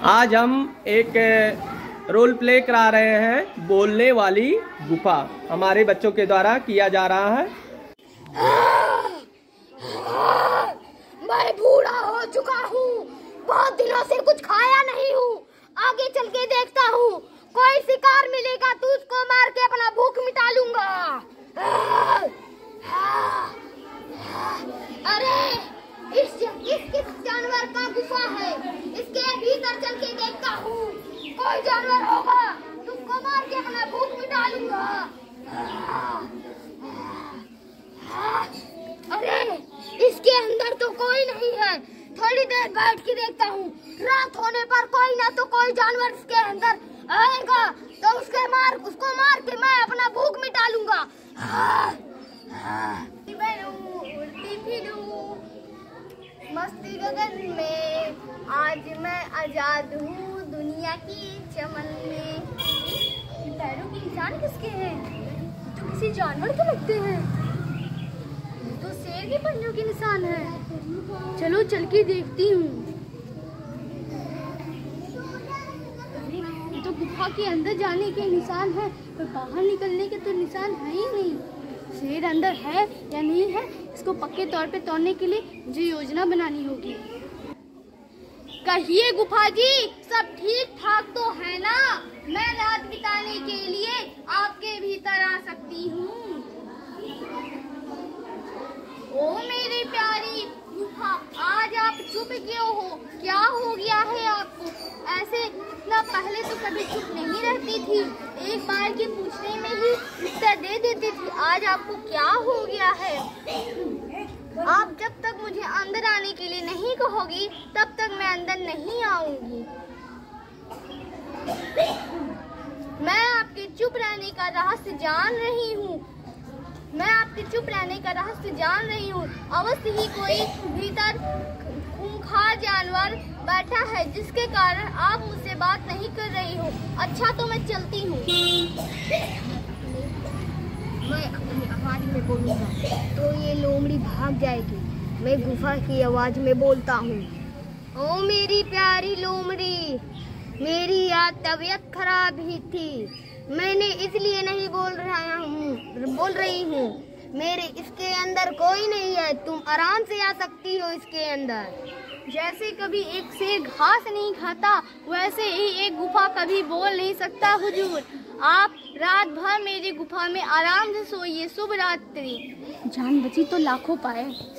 आज हम एक रोल प्ले करा रहे हैं, बोलने वाली गुफा हमारे बच्चों के द्वारा किया जा रहा है। मैं बूढ़ा हो चुका हूँ, बहुत दिनों से कुछ खाया नहीं हूँ। आगे चल के देखता हूँ, कोई शिकार मिलेगा तो उसको मार के अपना भूख मिटा लूंगा। अरे इस किस जानवर का गुफा है? इसके भीतर चल के देखता हूँ, कोई जानवर होगा तो उसको मार के अपना भूख मिटा लूंगा। अरे इसके अंदर तो कोई नहीं है, थोड़ी देर बैठ के देखता हूँ। रात होने पर कोई ना तो कोई जानवर इसके अंदर आएगा तो उसको मार के मैं अपना भूख मिटा लूंगा। मस्ती गगन में आज मैं आजाद हूँ दुनिया की चमन में। पैरों के निशान किसके हैं? तो किसी जानवर के लगते हैं। तो शेर के पंजों के निशान हैं। चलो चल के देखती हूँ। ये तो गुफा के अंदर जाने के निशान है, पर बाहर निकलने के तो निशान है ही नहीं। शेर अंदर है या नहीं है, इसको पक्के तौर पे तोड़ने के लिए मुझे योजना बनानी होगी। कहिए गुफा जी, सब ठीक ठाक तो है ना? मैं रात बिताने के लिए आपके भीतर आ सकती हूँ। ओ मेरी प्यारी गुफा, आज आप चुप क्यों हो? क्या हो गया है आपको? ऐसे इतना पहले तो कभी चुप नहीं रहती थी, एक बार के पूछने में ही उत्तर दे देती थी। आज आपको क्या हो गया है? आप जब तक मुझे अंदर आने के लिए नहीं कहोगी तब तक मैं अंदर नहीं आऊंगी। मैं आपके चुप रहने का रहस्य जान रही हूँ। अवश्य ही कोई भीतर खूंखार जानवर बैठा है जिसके कारण आप मुझसे बात नहीं कर रही हो। अच्छा तो मैं चलती हूँ। मैं अपनी आवाज में बोलूँगा तो ये लोमड़ी भाग जाएगी। मैं गुफा की आवाज में बोलता हूँ। ओ मेरी प्यारी लोमड़ी, मेरी आज तबीयत खराब ही थी, मैंने इसलिए नहीं बोल रही हूँ। मेरे इसके अंदर कोई नहीं है, तुम आराम से आ सकती हो इसके अंदर। जैसे कभी एक शेर घास नहीं खाता, वैसे ही एक गुफा कभी बोल नहीं सकता। हुजूर, आप रात भर मेरी गुफा में आराम से सोइए। शुभ रात्रि। जान बची तो लाखों पाए।